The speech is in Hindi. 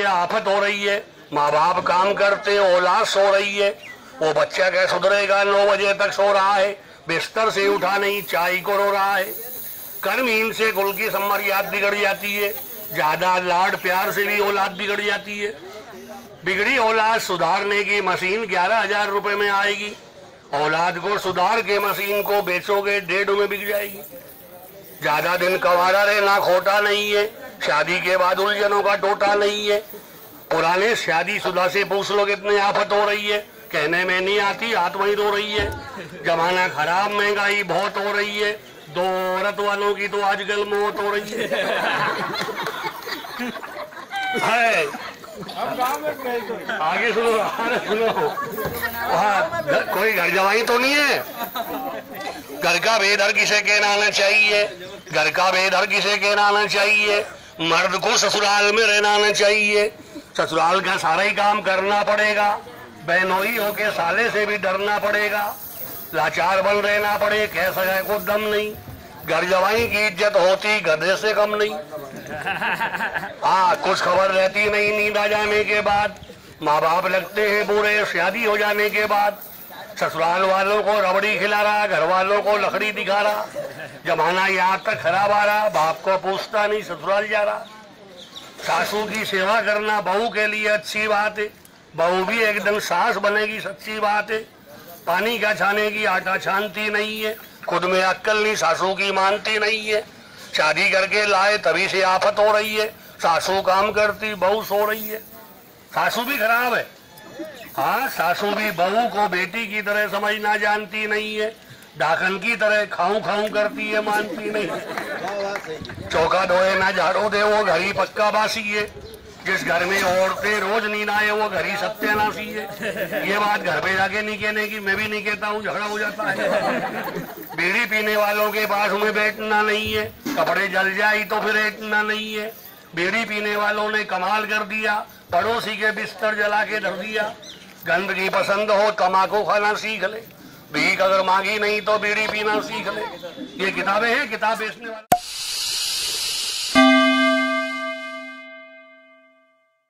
आफत हो रही है। माँ बाप काम करते, औलाद सो रही है। वो बच्चा क्या सुधरेगा? 9 बजे तक सो रहा है, बिस्तर से उठा नहीं, चाय को रो रहा है। कर्महीन से कुल की सम्मर्याद बिगड़ जाती है। ज्यादा लाड प्यार से भी औलाद बिगड़ जाती है। बिगड़ी औलाद सुधारने की मशीन 11,000 रुपए में आएगी। औलाद को सुधार के मशीन को बेचोगे 1.5 में बिक जाएगी। ज्यादा दिन कवारा रहना खोटा नहीं है। शादी के बाद उलझनों का टोटा नहीं है। पुराने शादीशुदा से पूछ लो कितनी आफत हो रही है, कहने में नहीं आती, हाथ वहीं रो रही है। जमाना खराब, महंगाई बहुत हो रही है। 2 औरत वालों की तो आजकल मौत हो रही है। आगे सुनो, आगे सुनो। हाँ, कोई घर जवाई तो नहीं है? घर का बेदर किसे कहना आना चाहिए? घर का बेदर किसे कहना आना चाहिए? मर्द को ससुराल में रहना आना चाहिए। ससुराल का सारा ही काम करना पड़ेगा। बहनोई होके साले से भी डरना पड़ेगा। लाचार बन रहना पड़े, कह सके को दम नहीं। घर जवाई की इज्जत होती गधे से कम नहीं। हाँ, कुछ खबर रहती नहीं नींद आ जाने के बाद। माँ बाप लगते हैं बुरे शादी हो जाने के बाद। ससुराल वालों को रबड़ी खिला रहा, घर वालों को लकड़ी दिखा रहा। जमाना यहाँ तक खराब आ रहा, बाप को पूछता नहीं, ससुराल जा रहा। सासू की सेवा करना बहू के लिए अच्छी बात है। बहू भी एक दिन सास बनेगी, सच्ची बात है। पानी का छाने की आटा छानती नहीं है। खुद में अक्ल नहीं, सासू की मानती नहीं है। शादी करके लाए तभी से आफत हो रही है। सासू काम करती, बहू सो रही है। सासू भी खराब है। हाँ, सासू भी बहू को बेटी की तरह समझना जानती नहीं है। डाकन की तरह खाऊं खाऊं करती है, मानती नहीं। चौका धोए ना झाड़ू दे, वो घर ही पक्का बासी है। जिस घर में औरतें रोज नींद आए, वो घर ही सत्यानाशी है। ये बात घर पे जाके नहीं कहने की, मैं भी नहीं कहता हूँ, झगड़ा हो जाता है। बीड़ी पीने वालों के पास में बैठना नहीं है। कपड़े जल जाए तो फिर बैठना नहीं है। बीड़ी पीने वालों ने कमाल कर दिया, पड़ोसी के बिस्तर जला के धर दिया। गंदगी पसंद हो, तम्बाकू खाना सीख ले। भीख अगर मांगी नहीं तो बीड़ी पीना सीख ले। ये किताबें हैं, किताब बेचने वाले।